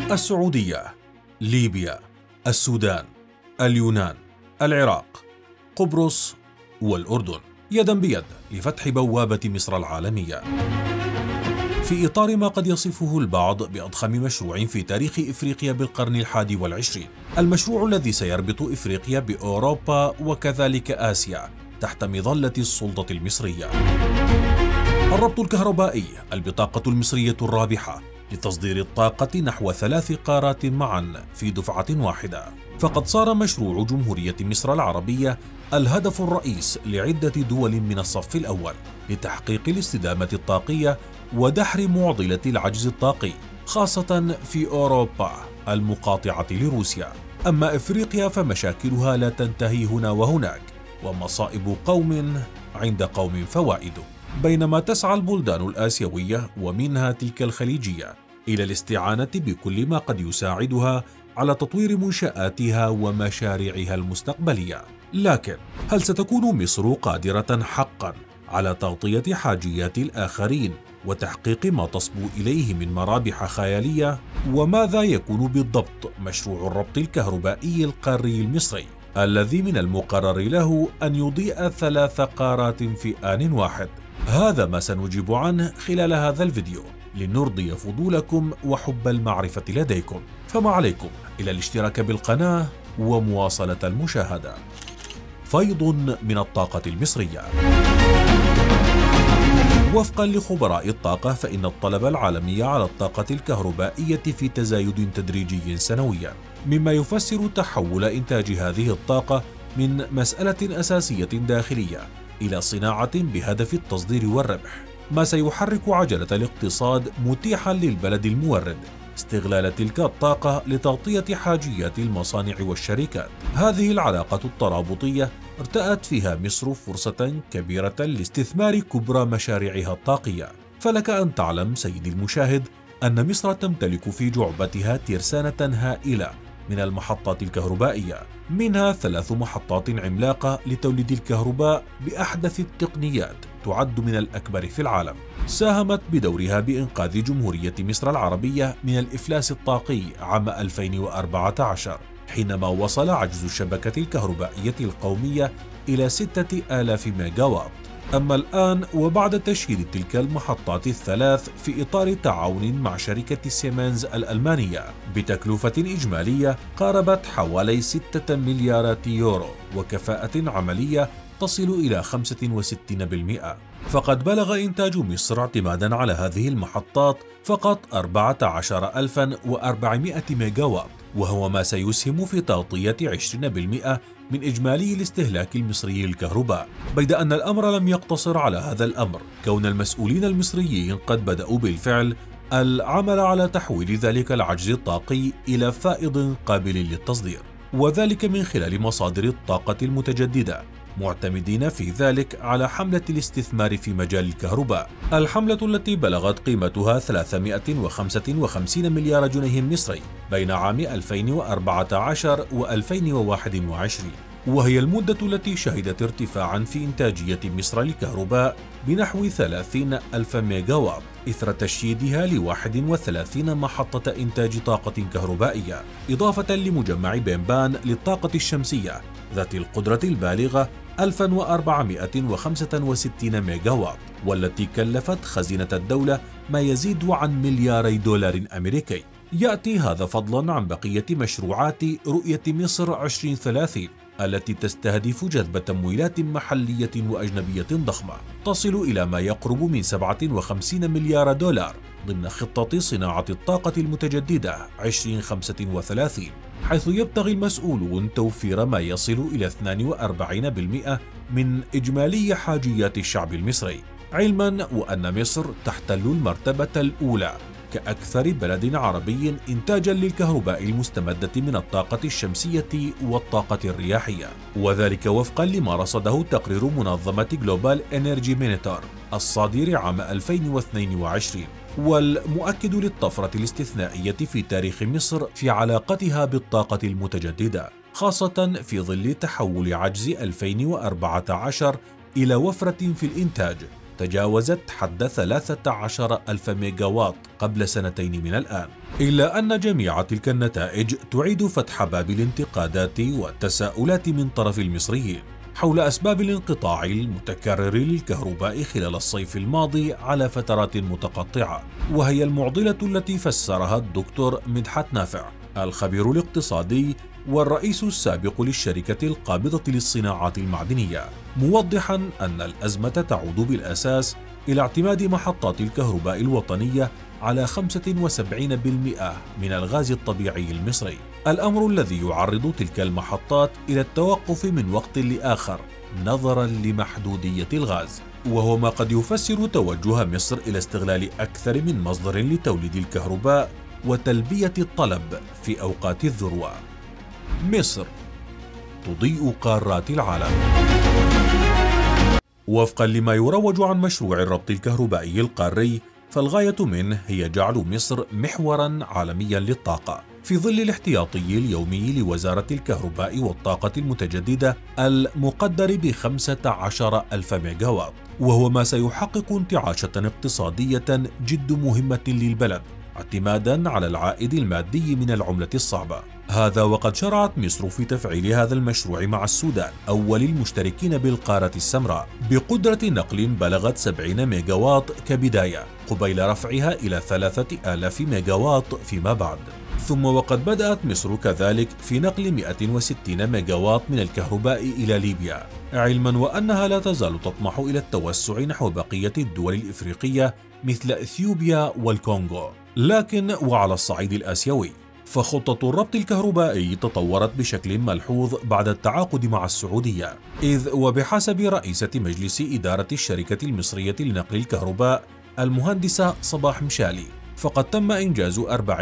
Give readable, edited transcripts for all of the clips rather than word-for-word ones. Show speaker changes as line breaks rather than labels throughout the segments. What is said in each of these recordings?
السعودية، ليبيا، السودان، اليونان، العراق، قبرص والأردن، يدا بيد لفتح بوابة مصر العالمية. في إطار ما قد يصفه البعض بأضخم مشروع في تاريخ إفريقيا بالقرن ال21، المشروع الذي سيربط إفريقيا بأوروبا وكذلك آسيا تحت مظلة السلطة المصرية. الربط الكهربائي، البطاقة المصرية الرابحة لتصدير الطاقة نحو 3 قارات معا في دفعة واحدة. فقد صار مشروع جمهورية مصر العربية الهدف الرئيس لعدة دول من الصف الأول لتحقيق الاستدامة الطاقية ودحر معضلة العجز الطاقي، خاصة في أوروبا المقاطعة لروسيا. أما إفريقيا فمشاكلها لا تنتهي هنا وهناك، ومصائب قوم عند قوم فوائد. بينما تسعى البلدان الآسيوية ومنها تلك الخليجية إلى الاستعانة بكل ما قد يساعدها على تطوير منشآتها ومشاريعها المستقبلية. لكن هل ستكون مصر قادرة حقا على تغطية حاجيات الآخرين وتحقيق ما تصبو إليه من مرابح خيالية؟ وماذا يكون بالضبط مشروع الربط الكهربائي القاري المصري الذي من المقرر له أن يضيء 3 قارات في آن واحد؟ هذا ما سنجيب عنه خلال هذا الفيديو لنرضي فضولكم وحب المعرفة لديكم، فما عليكم إلا الاشتراك بالقناة ومواصلة المشاهدة. فيض من الطاقة المصرية. وفقا لخبراء الطاقة فإن الطلب العالمي على الطاقة الكهربائية في تزايد تدريجي سنويا، مما يفسر تحول إنتاج هذه الطاقة من مسألة أساسية داخلية إلى صناعة بهدف التصدير والربح، ما سيحرك عجلة الاقتصاد متيحا للبلد المورد استغلال تلك الطاقة لتغطية حاجيات المصانع والشركات. هذه العلاقة الترابطية ارتأت فيها مصر فرصة كبيرة لاستثمار كبرى مشاريعها الطاقية. فلك أن تعلم سيدي المشاهد أن مصر تمتلك في جعبتها ترسانة هائلة من المحطات الكهربائية، منها 3 محطات عملاقة لتوليد الكهرباء بأحدث التقنيات تعد من الأكبر في العالم، ساهمت بدورها بإنقاذ جمهورية مصر العربية من الإفلاس الطاقي عام 2014 حينما وصل عجز الشبكة الكهربائية القومية إلى 6000 ميجاوات. أما الآن وبعد تشغيل تلك المحطات ال3 في إطار تعاون مع شركة سيمنز الألمانية بتكلفة إجمالية قاربت حوالي 6 مليارات يورو وكفاءة عملية تصل إلى 65%، فقد بلغ إنتاج مصر اعتمادا على هذه المحطات فقط 14400 ميجاوات، وهو ما سيسهم في تغطية 20% من إجمالي الاستهلاك المصري للكهرباء. بيد أن الأمر لم يقتصر على هذا الأمر، كون المسؤولين المصريين قد بدأوا بالفعل العمل على تحويل ذلك العجز الطاقي إلى فائض قابل للتصدير، وذلك من خلال مصادر الطاقة المتجددة، معتمدين في ذلك على حملة الاستثمار في مجال الكهرباء. الحملة التي بلغت قيمتها 355 مليار جنيه مصري بين عام 2014 و2021، وهي المدة التي شهدت ارتفاعا في إنتاجية مصر للكهرباء بنحو 30 ألف ميجاوات إثر تشييدها ل31 محطة إنتاج طاقة كهربائية، إضافة لمجمع بيمبان للطاقة الشمسية ذات القدرة البالغة 1465 ميجاوات، والتي كلفت خزينة الدولة ما يزيد عن $2 أمريكي. يأتي هذا فضلا عن بقية مشروعات رؤية مصر 2030 التي تستهدف جذب تمويلات محلية وأجنبية ضخمة تصل إلى ما يقرب من $57 مليار ضمن خطة صناعة الطاقة المتجددة 2035، حيث يبتغي المسؤولون توفير ما يصل إلى 42% من إجمالي حاجيات الشعب المصري، علما وأن مصر تحتل المرتبة الأولى كأكثر بلد عربي إنتاجا للكهرباء المستمدة من الطاقة الشمسية والطاقة الرياحية، وذلك وفقا لما رصده تقرير منظمة جلوبال إنرجي مينيتور الصادر عام 2022، والمؤكد للطفرة الاستثنائية في تاريخ مصر في علاقتها بالطاقة المتجددة، خاصة في ظل تحول عجز 2014 إلى وفرة في الإنتاج تجاوزت حد 13 ألف ميجاوات قبل سنتين من الآن، إلا أن جميع تلك النتائج تعيد فتح باب الانتقادات والتساؤلات من طرف المصريين حول أسباب الانقطاع المتكرر للكهرباء خلال الصيف الماضي على فترات متقطعة، وهي المعضلة التي فسرها الدكتور مدحت نافع الخبير الاقتصادي والرئيس السابق للشركة القابضة للصناعات المعدنية، موضحا أن الأزمة تعود بالأساس إلى اعتماد محطات الكهرباء الوطنية على 75% من الغاز الطبيعي المصري، الأمر الذي يعرض تلك المحطات إلى التوقف من وقت لآخر نظرا لمحدودية الغاز، وهو ما قد يفسر توجه مصر إلى استغلال أكثر من مصدر لتوليد الكهرباء وتلبية الطلب في أوقات الذروة. مصر تضيء قارات العالم. وفقا لما يروج عن مشروع الربط الكهربائي القاري، فالغاية منه هي جعل مصر محورا عالميا للطاقة في ظل الاحتياطي اليومي لوزارة الكهرباء والطاقة المتجددة المقدر ب15 ألف ميجاوات، وهو ما سيحقق انتعاشة اقتصادية جد مهمة للبلد اعتمادا على العائد المادي من العملة الصعبة. هذا وقد شرعت مصر في تفعيل هذا المشروع مع السودان أول المشتركين بالقارة السمراء بقدرة نقل بلغت 70 ميجاوات كبداية، قبيل رفعها إلى 3000 ميجاوات فيما بعد. ثم وقد بدأت مصر كذلك في نقل 160 ميجاوات من الكهرباء إلى ليبيا، علما وأنها لا تزال تطمح إلى التوسع نحو بقية الدول الإفريقية مثل إثيوبيا والكونغو. لكن وعلى الصعيد الآسيوي، فخطة الربط الكهربائي تطورت بشكل ملحوظ بعد التعاقد مع السعودية، إذ وبحسب رئيسة مجلس إدارة الشركة المصرية لنقل الكهرباء المهندسة صباح مشالي، فقد تم إنجاز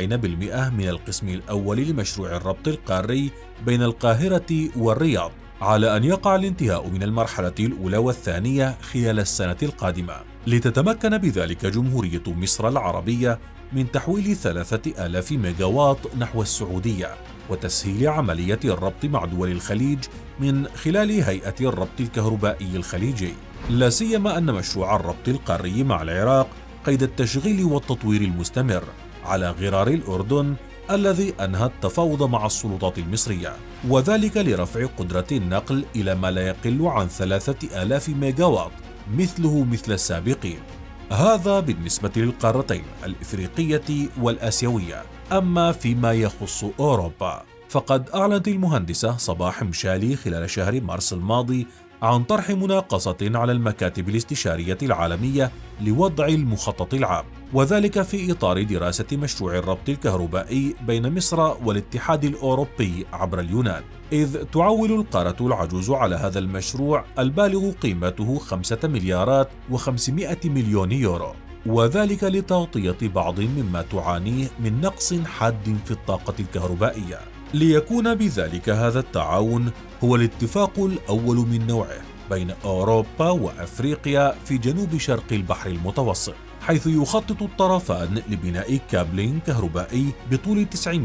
40% من القسم الأول لمشروع الربط القاري بين القاهرة والرياض، على أن يقع الانتهاء من المرحلة الأولى والثانية خلال السنة القادمة، لتتمكن بذلك جمهورية مصر العربية من تحويل 3000 ميجاوات نحو السعودية وتسهيل عملية الربط مع دول الخليج من خلال هيئة الربط الكهربائي الخليجي، لا سيما أن مشروع الربط القاري مع العراق قيد التشغيل والتطوير المستمر على غرار الأردن الذي أنهى التفاوض مع السلطات المصرية، وذلك لرفع قدرة النقل إلى ما لا يقل عن 3000 ميجاوات مثله مثل السابقين. هذا بالنسبة للقارتين الإفريقية والآسيوية. أما فيما يخص أوروبا، فقد أعلنت المهندسة صباح مشالي خلال شهر مارس الماضي عن طرح مناقصة على المكاتب الاستشارية العالمية لوضع المخطط العام، وذلك في إطار دراسة مشروع الربط الكهربائي بين مصر والاتحاد الأوروبي عبر اليونان، إذ تعول القارة العجوز على هذا المشروع البالغ قيمته 5 مليارات و500 مليون يورو، وذلك لتغطية بعض مما تعانيه من نقص حاد في الطاقة الكهربائية، ليكون بذلك هذا التعاون هو الاتفاق الأول من نوعه بين أوروبا وأفريقيا في جنوب شرق البحر المتوسط، حيث يخطط الطرفان لبناء كابل كهربائي بطول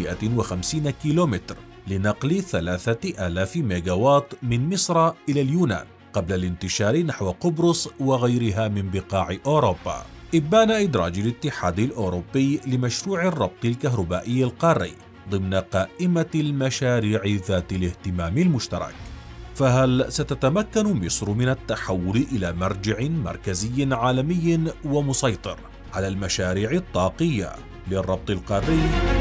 950 كيلومتر لنقل 3000 ميجاوات من مصر إلى اليونان قبل الانتشار نحو قبرص وغيرها من بقاع أوروبا، إبان إدراج الاتحاد الأوروبي لمشروع الربط الكهربائي القاري ضمن قائمة المشاريع ذات الاهتمام المشترك. فهل ستتمكن مصر من التحول إلى مرجع مركزي عالمي ومسيطر على المشاريع الطاقية للربط القاري؟